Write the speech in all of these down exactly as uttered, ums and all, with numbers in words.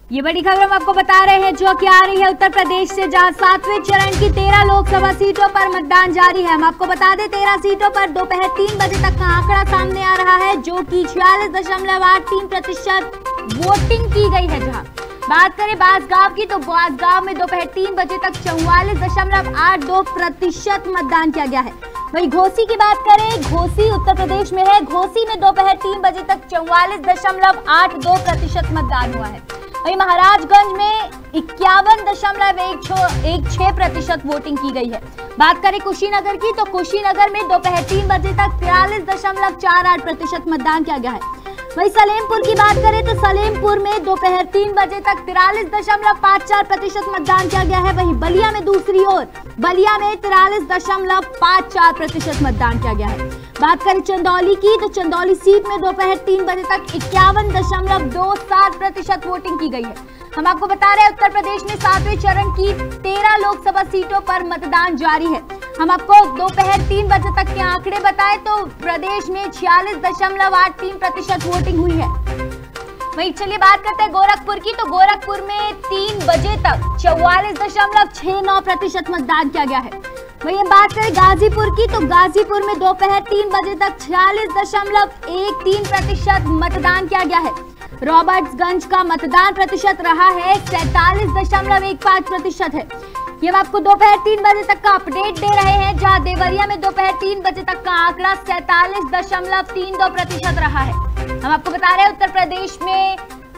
ये बड़ी खबर हम आपको बता रहे हैं जो कि आ रही है उत्तर प्रदेश से, जहां सातवें चरण की तेरह लोकसभा सीटों पर मतदान जारी है। हम आपको बता दें तेरह सीटों पर दोपहर तीन बजे तक का आंकड़ा सामने आ रहा है, जो कि छियालीस दशमलव आठ तीन प्रतिशत वोटिंग की गई है। जहां बात करें बांसगांव की, तो बांसगांव में दोपहर तीन बजे तक चौवालीस दशमलव आठ दो प्रतिशत मतदान किया गया है। वही घोसी की बात करें, घोसी उत्तर प्रदेश में है, घोसी में दोपहर तीन बजे तक चौवालीस दशमलव आठ दो प्रतिशत मतदान हुआ है। वही महाराजगंज में इक्यावन दशमलव एक छह प्रतिशत वोटिंग की गई है। बात करें कुशीनगर की, तो कुशीनगर में दोपहर तीन बजे तक तिरालीस दशमलव चार आठ प्रतिशत मतदान किया गया है। वही सलेमपुर की बात करें, तो सलेमपुर में दोपहर तीन बजे तक तिरालीस दशमलव पाँच चार प्रतिशत मतदान किया गया है। वहीं बलिया में दूसरी ओर बलिया में तिरालीस दशमलव पाँच चार प्रतिशत मतदान किया गया है। बात करें चंदौली की, तो चंदौली सीट में दोपहर तीन बजे तक इक्यावन दशमलव दो सात प्रतिशत वोटिंग की गई है। हम आपको बता रहे हैं उत्तर प्रदेश में सातवें चरण की तेरह लोकसभा सीटों पर मतदान जारी है। हम आपको दोपहर तीन बजे तक के आंकड़े बताएं तो प्रदेश में छियालीस दशमलव आठ तीन प्रतिशत वोटिंग हुई है। वहीं चलिए बात करते हैं गोरखपुर की, तो गोरखपुर में तीन बजे तक चौवालीस दशमलव छह नौ प्रतिशत मतदान किया गया है। वहीं बात करें गाजीपुर की, तो गाजीपुर में दोपहर तीन बजे तक छियालीस दशमलव एक तीन प्रतिशत मतदान किया गया है। रॉबर्ट्सगंज का मतदान प्रतिशत रहा है सैतालीस दशमलव एक पाँच प्रतिशत है। ये हम आपको दोपहर तीन बजे तक का अपडेट दे रहे हैं, जहां देवरिया में दोपहर तीन बजे तक का आंकड़ा सैतालीस दशमलव तीन दो प्रतिशत रहा है। हम आपको बता रहे हैं उत्तर प्रदेश में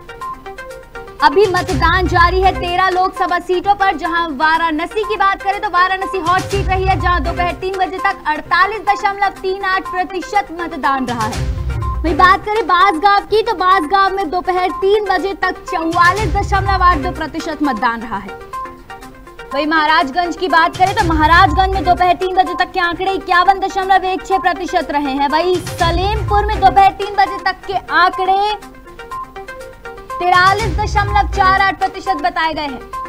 अभी मतदान जारी है तेरह लोकसभा सीटों पर। जहां वाराणसी की बात करें तो वाराणसी हॉट सीट रही है, जहां दोपहर तीन बजे तक अड़तालीस दशमलव तीन आठ प्रतिशत मतदान रहा है। वही बात करें बांसगांव की, तो बांसगांव में दोपहर तीन बजे तक चौवालीस दशमलव आठ दो प्रतिशत मतदान रहा है। वही महाराजगंज की बात करें तो महाराजगंज में दोपहर तीन बजे तक के आंकड़े इक्यावन दशमलव एक छह प्रतिशत रहे हैं। वही सलेमपुर में दोपहर तीन बजे तक के आंकड़े तिरालीस दशमलव चार आठ प्रतिशत बताए गए हैं।